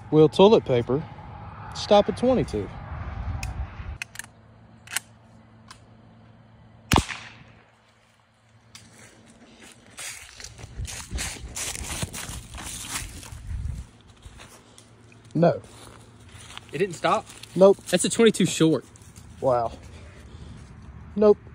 Will toilet paper stop at 22? No. It didn't stop? Nope. That's a 22 short. Wow. Nope.